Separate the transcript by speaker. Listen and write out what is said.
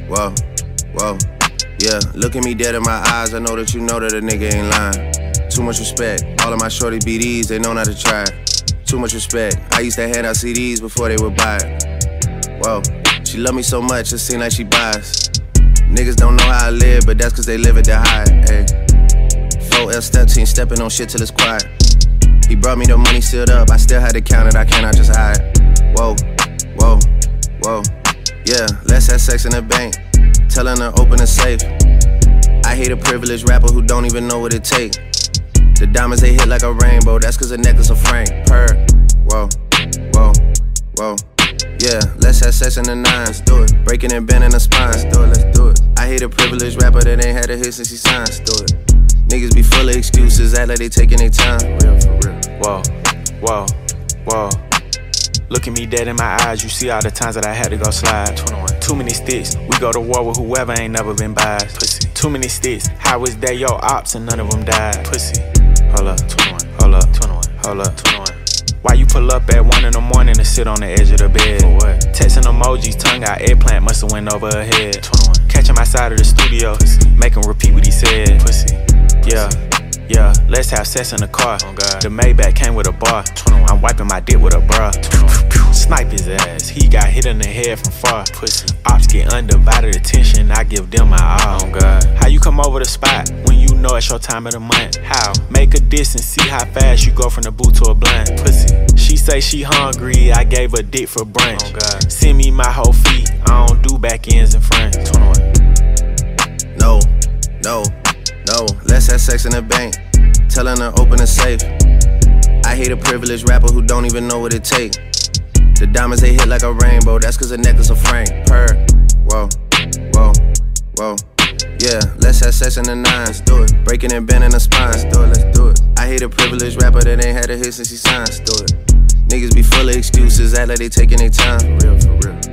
Speaker 1: whoa, whoa. Yeah, look at me dead in my eyes, I know that you know that a nigga ain't lying. Too much respect, all of my shorty BDs, they know not to try. Too much respect, I used to hand out CDs before they would buy it. Whoa, she love me so much, it seem like she buys. Niggas don't know how I live, but that's cause they live it to hide, ayy. 4L step team, stepping on shit till it's quiet. He brought me the money sealed up, I still had to count it, I cannot just hide. Whoa, whoa, whoa. Yeah, let's have sex in the bank, telling her open the safe. I hate a privileged rapper who don't even know what it takes. The diamonds they hit like a rainbow, that's cause the necklace a Frank. Purr, whoa, whoa, whoa. Yeah, let's have sex in the nines, do it. Breaking and bending the spine, let's do it, let's do it. I hate a privileged rapper that ain't had a hit since he signed, let's do it. Niggas be full of excuses, act like they taking their time. For real, for real.
Speaker 2: Whoa, whoa, whoa. Look at me dead in my eyes, you see all the times that I had to go slide. 21. Too many sticks, we go to war with whoever ain't never been biased. Pussy. Too many sticks, how is that your ops and none of them died? Pussy. Hold up, 21, hold up, 21, hold up, 21. Why you pull up at 1 in the morning to sit on the edge of the bed? For what? Texting emojis, tongue out, eggplant musta went over her head. 21. Catch him outside of the studio, make him repeat what he said. Pussy. Yeah, yeah, let's have sex in the car. Oh God. The Maybach came with a bar. 21. I'm wiping my dick with a bra. Snipe his ass, he got hit in the head from far. Pussy. Ops get undivided attention, I give them my all. Oh God. How you come over the spot when you know it's your time of the month? How? Make a diss and see how fast you go from the boot to a blunt. Pussy. She say she hungry, I gave her dick for brunch. Oh God. Send me my whole feet, I don't do back ends in front. 21.
Speaker 1: No, no, no, let's have sex in the bank, telling her open the safe. I hate a privileged rapper who don't even know what it takes. The diamonds they hit like a rainbow, that's cause the necklace a Frank. Purr, whoa, whoa, whoa. Yeah, let's have sex in the nines, do it. Breaking and bending the spine, let's do it, let's do it. I hate a privileged rapper that ain't had a hit since he signed, let's do it. Niggas be full of excuses, act like they taking their time. For real, for real.